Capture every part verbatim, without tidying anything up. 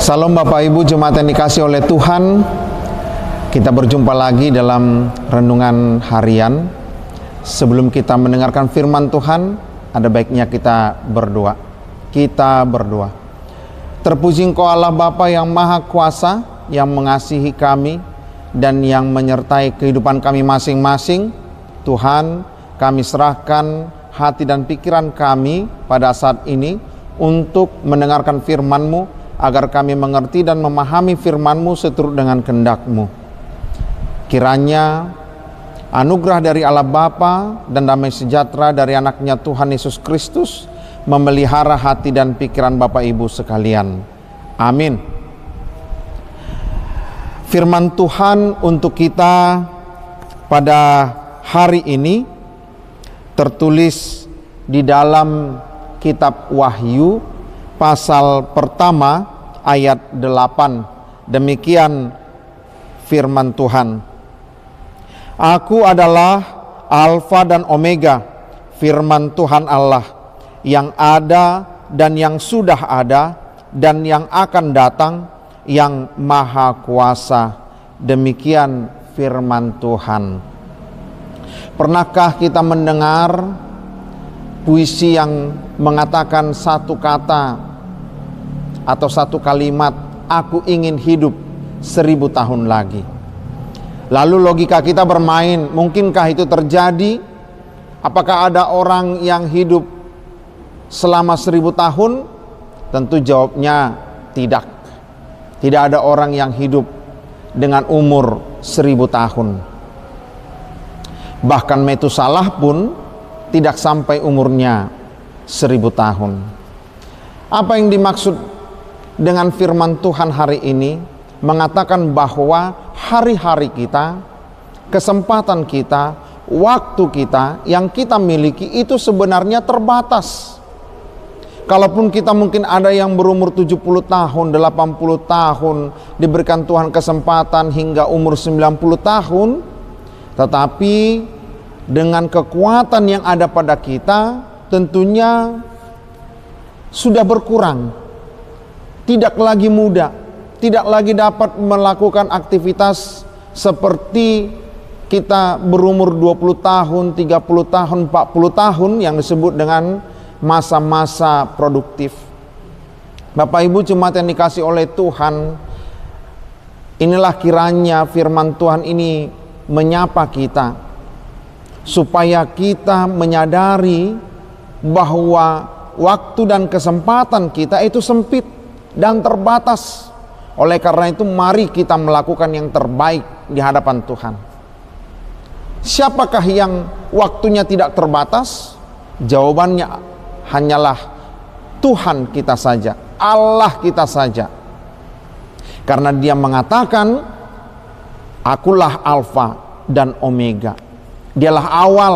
Salam Bapak Ibu jemaat yang dikasih oleh Tuhan. Kita berjumpa lagi dalam renungan harian. Sebelum kita mendengarkan firman Tuhan, ada baiknya kita berdoa. Kita berdoa. Terpuji Engkau Allah Bapa yang Maha Kuasa, yang mengasihi kami dan yang menyertai kehidupan kami masing-masing. Tuhan, kami serahkan hati dan pikiran kami pada saat ini untuk mendengarkan firman-Mu, agar kami mengerti dan memahami firman-Mu seturut dengan kehendak-Mu. Kiranya anugerah dari Allah Bapa dan damai sejahtera dari anaknya Tuhan Yesus Kristus memelihara hati dan pikiran Bapak Ibu sekalian. Amin. Firman Tuhan untuk kita pada hari ini tertulis di dalam kitab Wahyu pasal pertama ayat delapan. Demikian firman Tuhan. Aku adalah Alfa dan Omega, firman Tuhan Allah, yang ada dan yang sudah ada dan yang akan datang, yang Maha Kuasa. Demikian firman Tuhan. Pernahkah kita mendengar puisi yang mengatakan satu kata atau satu kalimat, aku ingin hidup seribu tahun lagi? Lalu logika kita bermain, mungkinkah itu terjadi? Apakah ada orang yang hidup selama seribu tahun? Tentu jawabnya tidak. Tidak ada orang yang hidup dengan umur seribu tahun. Bahkan Metusalah pun tidak sampai umurnya seribu tahun. Apa yang dimaksud dengan firman Tuhan hari ini? Mengatakan bahwa hari-hari kita, kesempatan kita, waktu kita yang kita miliki itu sebenarnya terbatas. Kalaupun kita mungkin ada yang berumur tujuh puluh tahun, delapan puluh tahun, diberikan Tuhan kesempatan hingga umur sembilan puluh tahun, tetapi dengan kekuatan yang ada pada kita tentunya sudah berkurang. Tidak lagi muda, tidak lagi dapat melakukan aktivitas seperti kita berumur dua puluh tahun, tiga puluh tahun, empat puluh tahun yang disebut dengan masa-masa produktif. Bapak Ibu jemaat yang dikasih oleh Tuhan, inilah kiranya firman Tuhan ini menyapa kita, supaya kita menyadari bahwa waktu dan kesempatan kita itu sempit dan terbatas. Oleh karena itu mari kita melakukan yang terbaik di hadapan Tuhan. Siapakah yang waktunya tidak terbatas? Jawabannya hanyalah Tuhan kita saja, Allah kita saja. Karena Dia mengatakan, akulah Alfa dan Omega. Dialah awal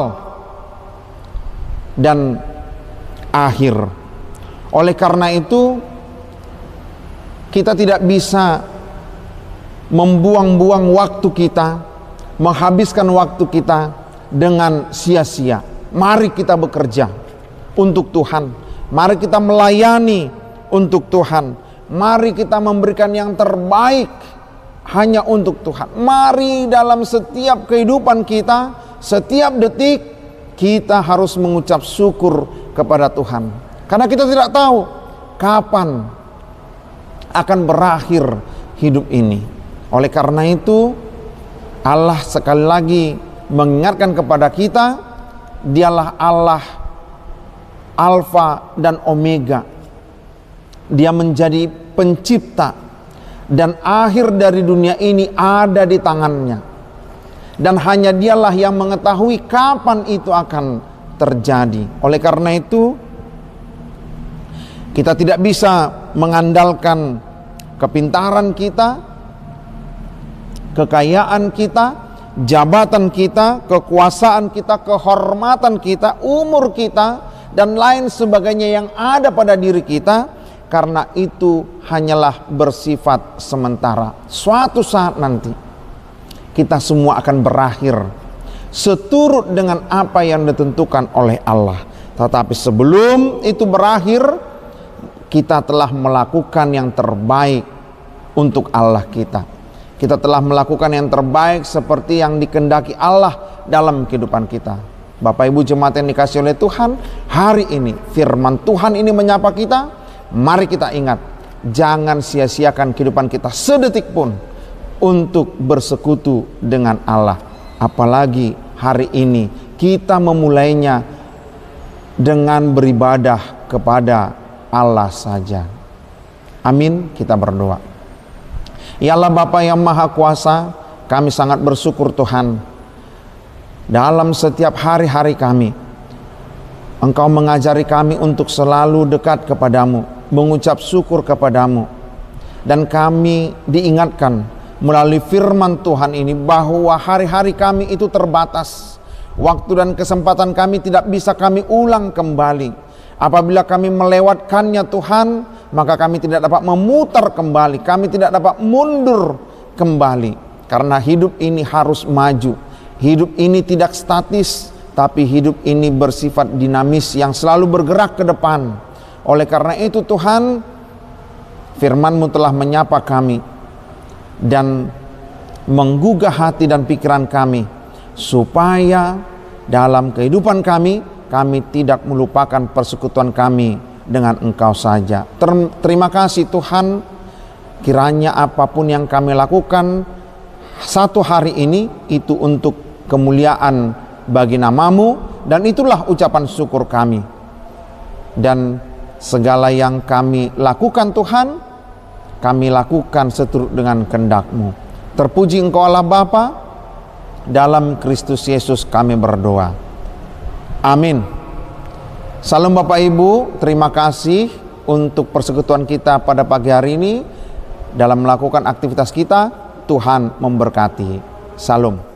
dan akhir. Oleh karena itu kita tidak bisa membuang-buang waktu kita, menghabiskan waktu kita dengan sia-sia. Mari kita bekerja untuk Tuhan. Mari kita melayani untuk Tuhan. Mari kita memberikan yang terbaik hanya untuk Tuhan. Mari dalam setiap kehidupan kita, setiap detik kita harus mengucap syukur kepada Tuhan. Karena kita tidak tahu kapan akan berakhir hidup ini. Oleh karena itu Allah sekali lagi mengingatkan kepada kita, Dialah Allah Alfa dan Omega. Dia menjadi pencipta, dan akhir dari dunia ini ada di tangannya, dan hanya Dialah yang mengetahui kapan itu akan terjadi. Oleh karena itu kita tidak bisa mengandalkan kepintaran kita, kekayaan kita, jabatan kita, kekuasaan kita, kehormatan kita, umur kita, dan lain sebagainya yang ada pada diri kita, karena itu hanyalah bersifat sementara. Suatu saat nanti kita semua akan berakhir seturut dengan apa yang ditentukan oleh Allah. Tetapi sebelum itu berakhir, kita telah melakukan yang terbaik untuk Allah kita. Kita telah melakukan yang terbaik seperti yang dikehendaki Allah dalam kehidupan kita. Bapak Ibu jemaat yang dikasihi oleh Tuhan, hari ini firman Tuhan ini menyapa kita. Mari kita ingat, jangan sia-siakan kehidupan kita sedetik pun untuk bersekutu dengan Allah. Apalagi hari ini kita memulainya dengan beribadah kepada Allah saja. Amin, kita berdoa. Ya Allah Bapa yang Maha Kuasa, kami sangat bersyukur Tuhan, dalam setiap hari-hari kami Engkau mengajari kami untuk selalu dekat kepadamu, mengucap syukur kepadamu. Dan kami diingatkan melalui firman Tuhan ini bahwa hari-hari kami itu terbatas. Waktu dan kesempatan kami tidak bisa kami ulang kembali. Apabila kami melewatkannya Tuhan, maka kami tidak dapat memutar kembali, kami tidak dapat mundur kembali. Karena hidup ini harus maju. Hidup ini tidak statis, tapi hidup ini bersifat dinamis yang selalu bergerak ke depan. Oleh karena itu Tuhan, firman-Mu telah menyapa kami dan menggugah hati dan pikiran kami, supaya dalam kehidupan kami, kami tidak melupakan persekutuan kami dengan Engkau saja. Ter- Terima kasih Tuhan, kiranya apapun yang kami lakukan satu hari ini, itu untuk kemuliaan bagi nama-Mu, dan itulah ucapan syukur kami. Dan segala yang kami lakukan Tuhan, kami lakukan seturut dengan kehendak-Mu. Terpuji Engkau Allah Bapa, dalam Kristus Yesus kami berdoa. Amin. Salam Bapak Ibu, terima kasih untuk persekutuan kita pada pagi hari ini. Dalam melakukan aktivitas kita, Tuhan memberkati. Salam.